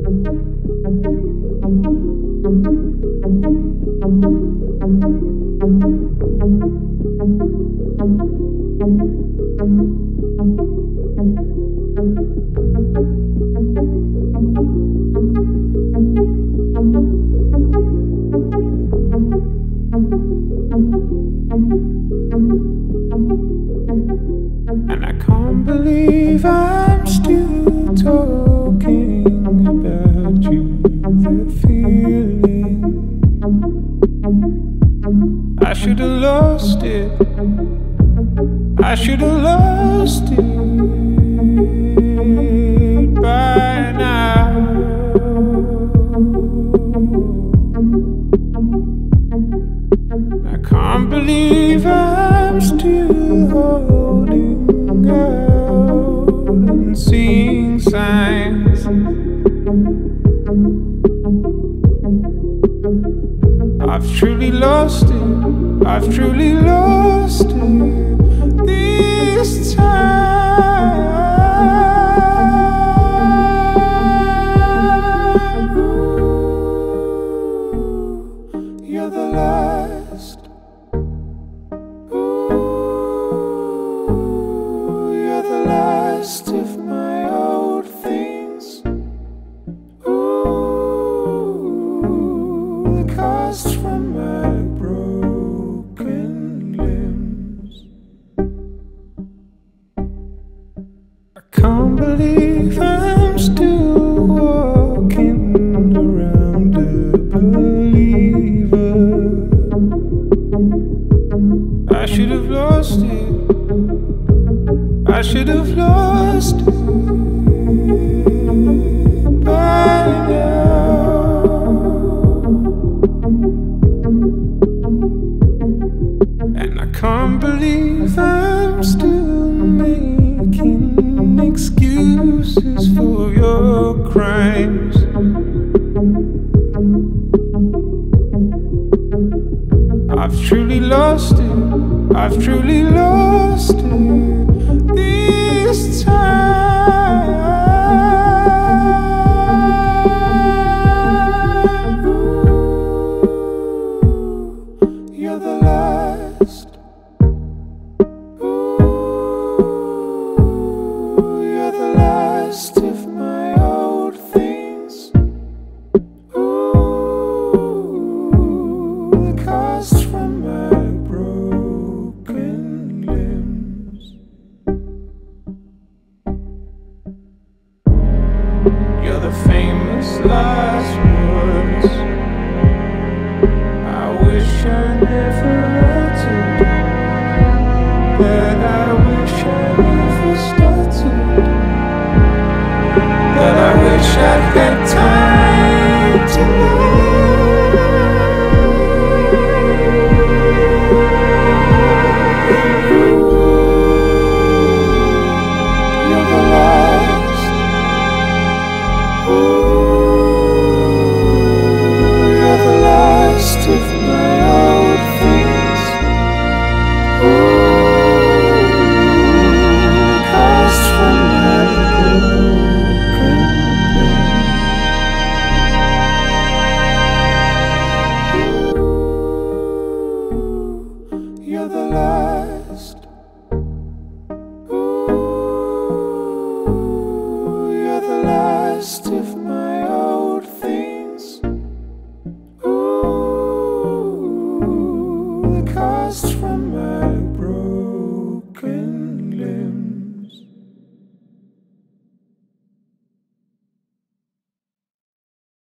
And I can't believe I'm still talking about you, that feeling. I should have lost it, I should have lost it by now. I can't believe I'm still holding out and seeing signs. I've truly lost it, I've truly lost it this time. Ooh, you're the last. Ooh, you're the last of my old things. Ooh, the cost from my broken limbs. I can't believe I'm still walking around a believer. I should have lost it, I should have lost it by now. And I can't believe I'm still making excuses for your crimes. I've truly lost it, I've truly lost it this time. Ooh, you're the last. Ooh, you're the last of my old things. Ooh, the cost from my broken limbs. You're the famous last words. I wish I never uttered, that I wish I never started, that I wish I